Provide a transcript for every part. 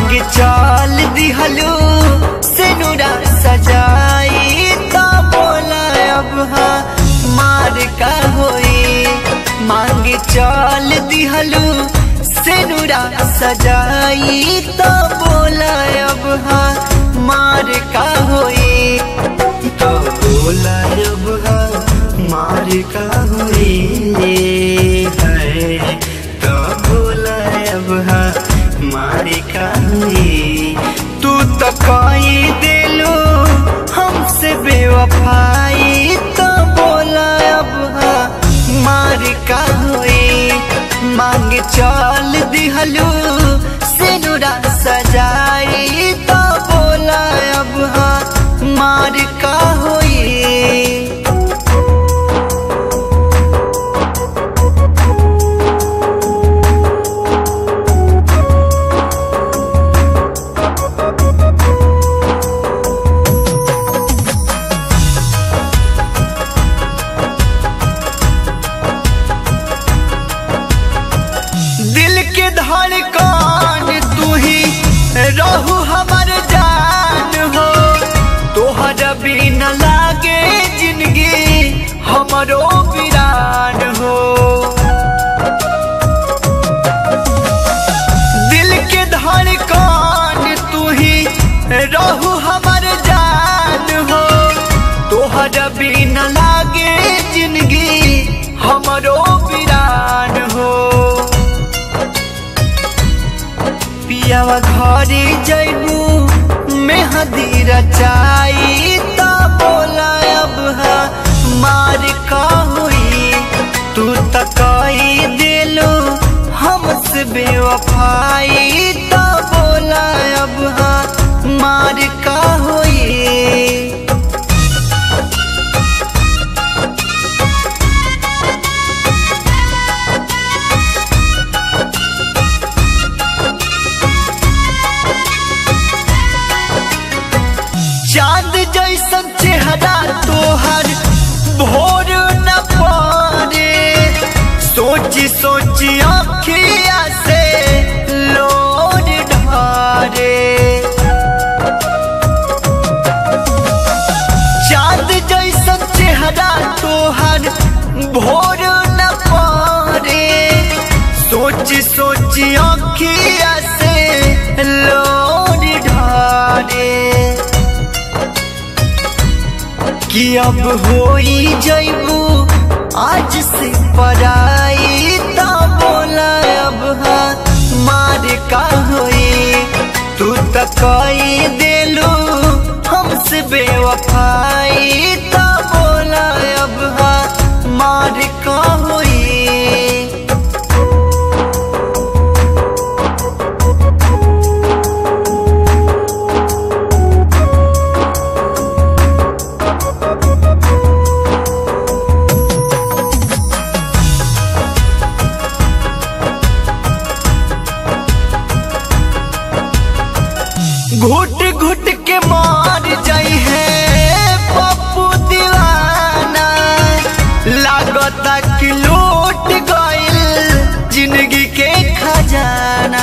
मांगे चाल दिहलू सेनुरा सजाई तो बोला अब मार का होई। मांगे चाल दिहलू सेनुरा सजाई तो बोला अब मार का होई। तो बोला अब मार का होई है। तो बोला अब मार का होई। तू तो कही दिलो हमसे बेवफाई तो बोला अब मार का होई। मांगे चाल दिहलू सेनुरा सजाई तो बोला अब मार का होई। धड़कन तू ही रहू हमर जान हो। तोहर बिना लागे जिंदगी हमरो वीरान हो। दिल के धड़कन तू ही रहू हमर जान हो। तोहर बिना लागे जिंदगी हमरो वीरान हो। पियावा घरे जैबू मेहंदी रचाई तो बोला अब मार का हुई। तू तो कही दिलो हमसे बेवफाई तो बोला अब मार का हुई। चांद जैसन चेहरा तोहर भोर न पारे। सोची सोची आँखिया से लोर ढारे। चांद जैसन चेहरा तोहर भोर न पारे। सोची सोची आँखिया से लोर ढारे। कि अब होई जैबू आज से पराई तो बोला अब मार का होई। तू तो कही दिलू हमसे बेवफाई तो बोला अब मार का होई। घुट घुट के मार जाई है पप्पू दीवाना। लागता कि लूट गइल जिंदगी के खजाना।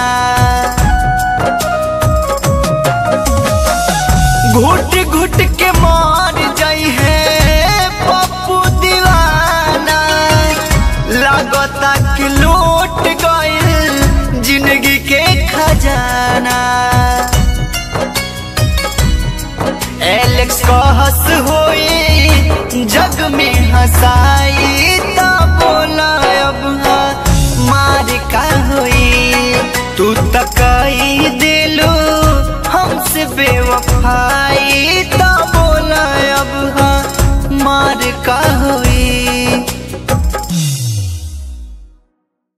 घुट घुट के मार जाई है पप्पू दीवाना। लागता कि लूट गइल जिंदगी के खजाना। एलेक्स का हंस होई जग में हंसाई तो बोला अब मार का होई। तू तो कही दिलो हमसे बेवफाई तो बोला अब मार का होई।